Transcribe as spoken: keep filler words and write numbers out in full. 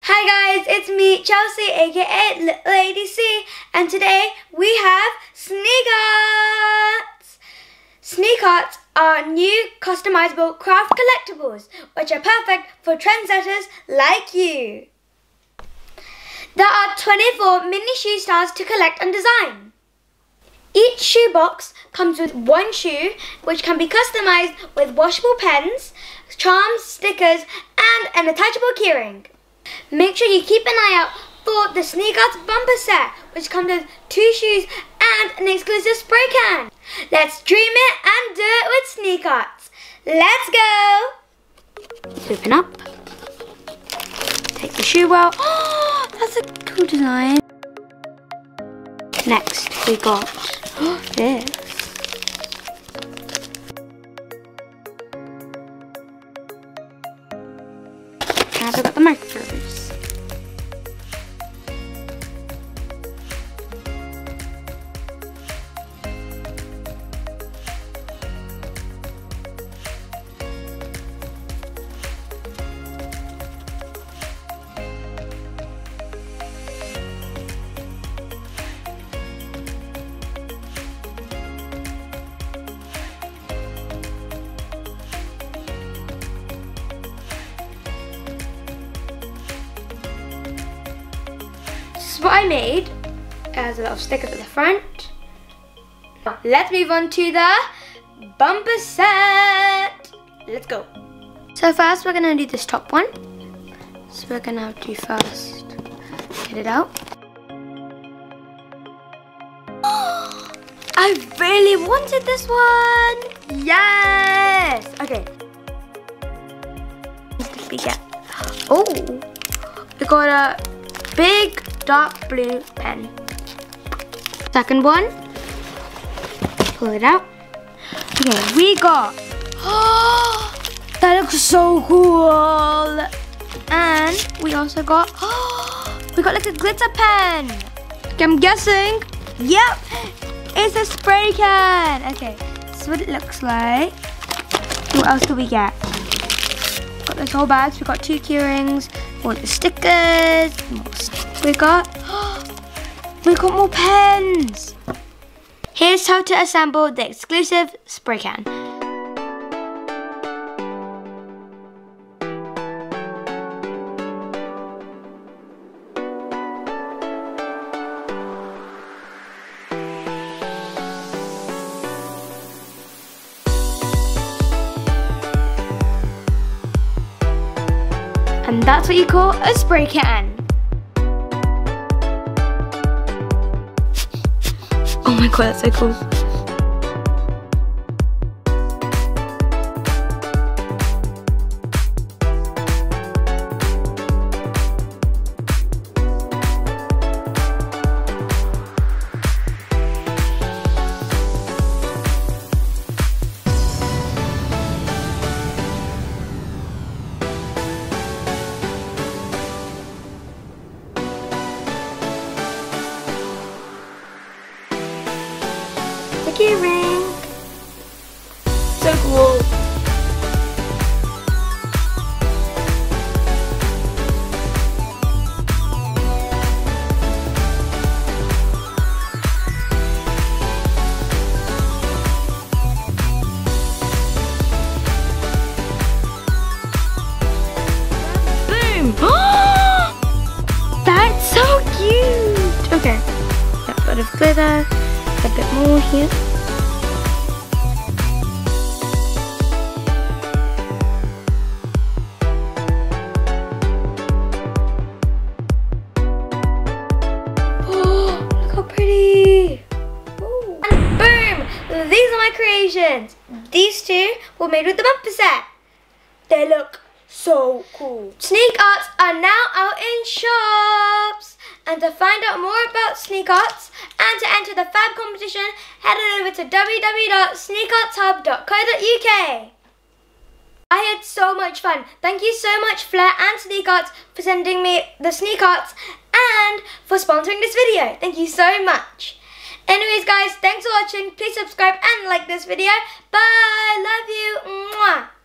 Hi guys, it's me, Chelsea, aka Little Lady C, and today we have Sneak Artz. Sneak Artz are new customizable craft collectibles, which are perfect for trendsetters like you. There are twenty-four mini shoe styles to collect and design. Each shoe box comes with one shoe, which can be customized with washable pens, charms, stickers, and an attachable keyring. Make sure you keep an eye out for the Sneak Artz bumper set, which comes with two shoes and an exclusive spray can. Let's dream it and do it with Sneak Artz. Let's go! Open up. Take the shoe out. Oh, that's a cool design. Next, we got this. Now we got the markers. This is what I made. It has a little sticker at the front. Now, let's move on to the bumper set. Let's go. So first we're gonna do this top one. So we're gonna have to first get it out. I really wanted this one. Yes. Okay. What did we get? Oh, we got a big dark blue pen. Second one, pull it out. Okay, we got, oh, that looks so cool. And we also got, oh, we got like a glitter pen. Okay, I'm guessing, yep, it's a spray can. Okay, this is what it looks like. What else do we get? Got this whole bag. So we got two key rings, all the stickers, more we got, we got more pens. Here's how to assemble the exclusive spray can. And that's what you call a spray can. Oh my god, that's so cool. Key ring. So cool. Boom. That's so cute. Okay. A bit of glitter. A bit more here. These are my creations. These two were made with the bumper set. They look so cool. Sneak Artz are now out in shops. And to find out more about Sneak Artz and to enter the fab competition, head on over to w w w dot sneak artz hub dot co dot u k. I had so much fun. Thank you so much, Flair and Sneak Artz, for sending me the Sneak Artz and for sponsoring this video. Thank you so much. Anyways guys, thanks for watching. Please subscribe and like this video. Bye. Love you. Mwah.